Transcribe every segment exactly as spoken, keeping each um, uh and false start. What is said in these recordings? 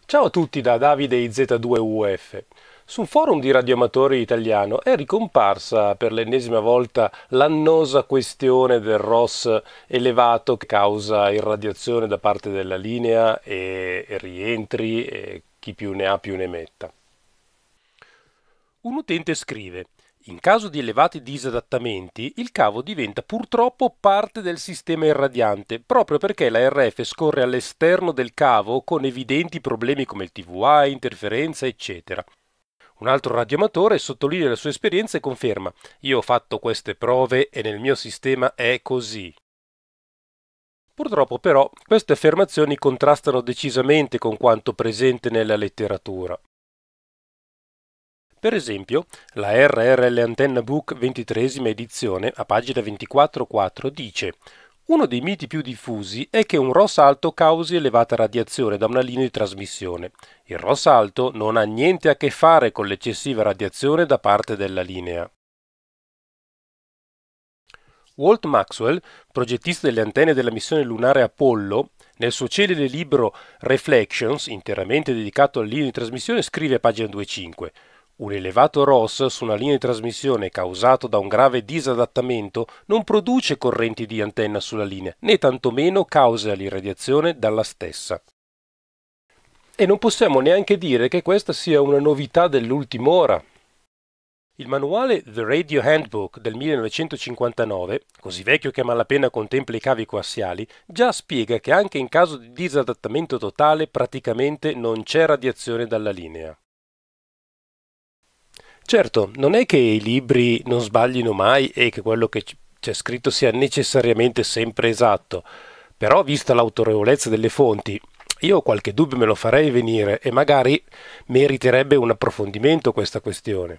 Ciao a tutti da Davide I Z due U F. Su un forum di radioamatori italiano è ricomparsa per l'ennesima volta l'annosa questione del R O S elevato che causa irradiazione da parte della linea e, e rientri e chi più ne ha più ne metta. Un utente scrive: in caso di elevati disadattamenti, il cavo diventa purtroppo parte del sistema irradiante, proprio perché la R F scorre all'esterno del cavo con evidenti problemi come il T V I, interferenza, eccetera. Un altro radioamatore sottolinea la sua esperienza e conferma: io ho fatto queste prove e nel mio sistema è così. Purtroppo però queste affermazioni contrastano decisamente con quanto presente nella letteratura. Per esempio, la R R L Antenna Book ventitreesima edizione, a pagina ventiquattro quattro, dice: uno dei miti più diffusi è che un R O S alto causi elevata radiazione da una linea di trasmissione. Il R O S alto non ha niente a che fare con l'eccessiva radiazione da parte della linea. Walt Maxwell, progettista delle antenne della missione lunare Apollo, nel suo celebre libro Reflections, interamente dedicato alla linea di trasmissione, scrive a pagina duemilacinque: un elevato R O S su una linea di trasmissione causato da un grave disadattamento non produce correnti di antenna sulla linea, né tantomeno causa l'irradiazione dalla stessa. E non possiamo neanche dire che questa sia una novità dell'ultima ora. Il manuale The Radio Handbook del millenovecentocinquantanove, così vecchio che a malapena contempla i cavi coassiali, già spiega che anche in caso di disadattamento totale praticamente non c'è radiazione dalla linea. Certo, non è che i libri non sbaglino mai e che quello che c'è scritto sia necessariamente sempre esatto, però vista l'autorevolezza delle fonti, io qualche dubbio me lo farei venire e magari meriterebbe un approfondimento questa questione.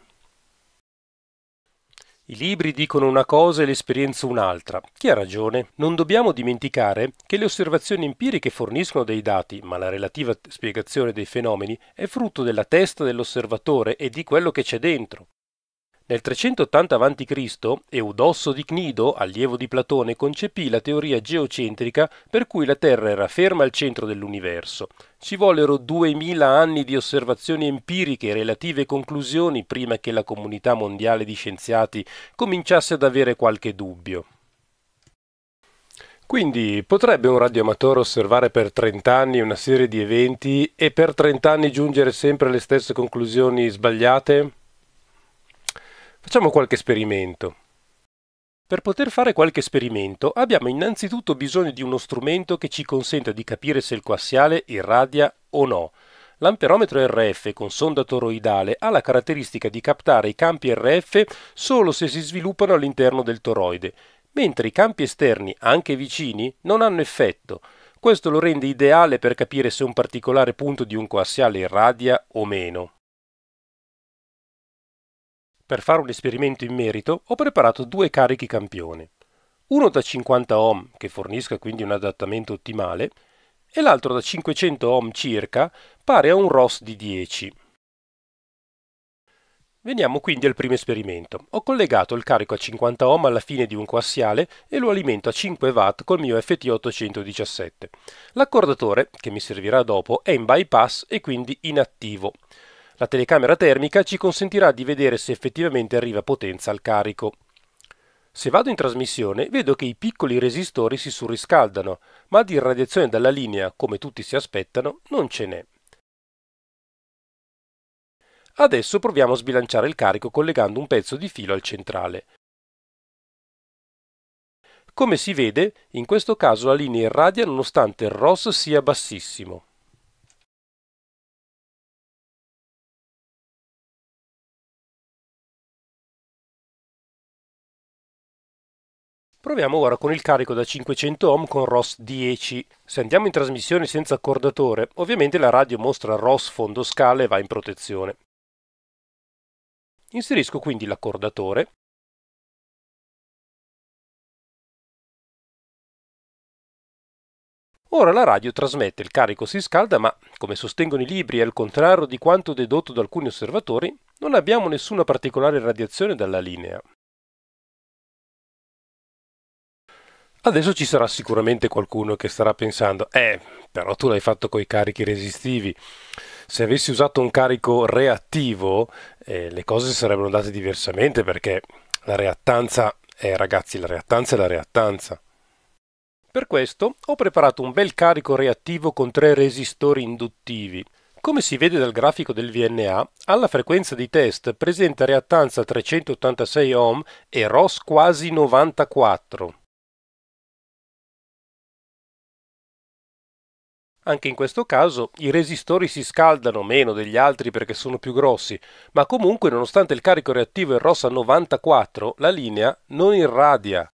I libri dicono una cosa e l'esperienza un'altra. Chi ha ragione? Non dobbiamo dimenticare che le osservazioni empiriche forniscono dei dati, ma la relativa spiegazione dei fenomeni è frutto della testa dell'osservatore e di quello che c'è dentro. Nel trecentottanta avanti Cristo Eudosso di Cnido, allievo di Platone, concepì la teoria geocentrica per cui la Terra era ferma al centro dell'universo. Ci vollero duemila anni di osservazioni empiriche e relative conclusioni prima che la comunità mondiale di scienziati cominciasse ad avere qualche dubbio. Quindi potrebbe un radioamatore osservare per trenta anni una serie di eventi e per trenta anni giungere sempre alle stesse conclusioni sbagliate? Facciamo qualche esperimento. Per poter fare qualche esperimento abbiamo innanzitutto bisogno di uno strumento che ci consenta di capire se il coassiale irradia o no. L'amperometro R F con sonda toroidale ha la caratteristica di captare i campi R F solo se si sviluppano all'interno del toroide, mentre i campi esterni, anche vicini, non hanno effetto. Questo lo rende ideale per capire se un particolare punto di un coassiale irradia o meno. Per fare un esperimento in merito ho preparato due carichi campione, uno da cinquanta ohm che fornisca quindi un adattamento ottimale e l'altro da cinquecento ohm circa pari a un R O S di dieci. Veniamo quindi al primo esperimento. Ho collegato il carico a cinquanta ohm alla fine di un coassiale e lo alimento a cinque watt col mio F T ottocentodiciassette. L'accordatore, che mi servirà dopo, è in bypass e quindi inattivo. La telecamera termica ci consentirà di vedere se effettivamente arriva potenza al carico. Se vado in trasmissione vedo che i piccoli resistori si surriscaldano, ma di irradiazione dalla linea, come tutti si aspettano, non ce n'è. Adesso proviamo a sbilanciare il carico collegando un pezzo di filo al centrale. Come si vede, in questo caso la linea irradia nonostante il R O S sia bassissimo. Proviamo ora con il carico da cinquecento ohm con R O S dieci. Se andiamo in trasmissione senza accordatore, ovviamente la radio mostra R O S fondo scala e va in protezione. Inserisco quindi l'accordatore. Ora la radio trasmette, il carico si scalda, ma, come sostengono i libri e al contrario di quanto dedotto da alcuni osservatori, non abbiamo nessuna particolare radiazione dalla linea. Adesso ci sarà sicuramente qualcuno che starà pensando, eh, però tu l'hai fatto coi carichi resistivi. Se avessi usato un carico reattivo, eh, le cose sarebbero andate diversamente perché la reattanza, eh, ragazzi, la reattanza è la reattanza. Per questo ho preparato un bel carico reattivo con tre resistori induttivi. Come si vede dal grafico del V N A, alla frequenza di test presenta reattanza trecentottantasei ohm e R O S quasi novantaquattro. Anche in questo caso i resistori si scaldano meno degli altri perché sono più grossi, ma comunque nonostante il carico reattivo e il R O S a novantaquattro, la linea non irradia.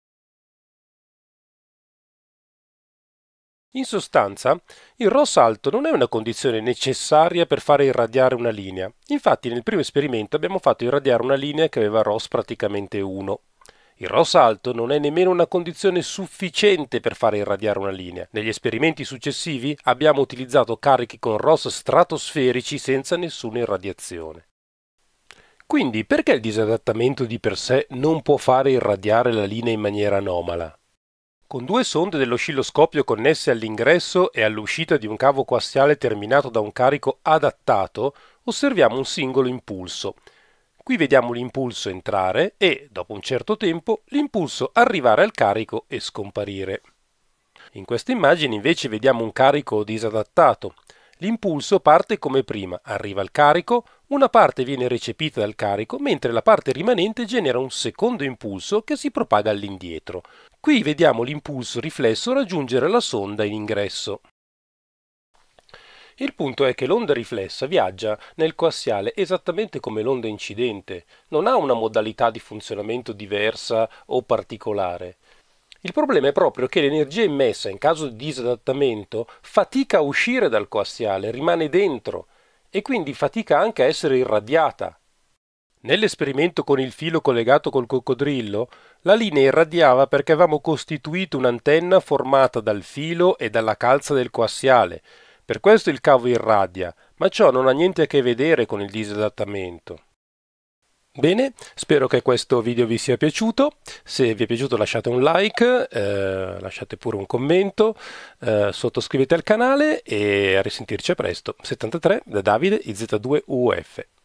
In sostanza, il R O S alto non è una condizione necessaria per fare irradiare una linea. Infatti nel primo esperimento abbiamo fatto irradiare una linea che aveva R O S praticamente uno. Il R O S alto non è nemmeno una condizione sufficiente per fare irradiare una linea. Negli esperimenti successivi abbiamo utilizzato carichi con R O S stratosferici senza nessuna irradiazione. Quindi perché il disadattamento di per sé non può fare irradiare la linea in maniera anomala? Con due sonde dell'oscilloscopio connesse all'ingresso e all'uscita di un cavo coassiale terminato da un carico adattato, osserviamo un singolo impulso. Qui vediamo l'impulso entrare e, dopo un certo tempo, l'impulso arrivare al carico e scomparire. In questa immagine invece vediamo un carico disadattato. L'impulso parte come prima, arriva al carico, una parte viene recepita dal carico, mentre la parte rimanente genera un secondo impulso che si propaga all'indietro. Qui vediamo l'impulso riflesso raggiungere la sonda in ingresso. Il punto è che l'onda riflessa viaggia nel coassiale esattamente come l'onda incidente, non ha una modalità di funzionamento diversa o particolare. Il problema è proprio che l'energia immessa in caso di disadattamento fatica a uscire dal coassiale, rimane dentro e quindi fatica anche a essere irradiata. Nell'esperimento con il filo collegato col coccodrillo, la linea irradiava perché avevamo costituito un'antenna formata dal filo e dalla calza del coassiale. Per questo il cavo irradia, ma ciò non ha niente a che vedere con il disadattamento. Bene, spero che questo video vi sia piaciuto. Se vi è piaciuto lasciate un like, eh, lasciate pure un commento, eh, sottoscrivete al canale e a risentirci a presto. settantatré da Davide I Z due U F.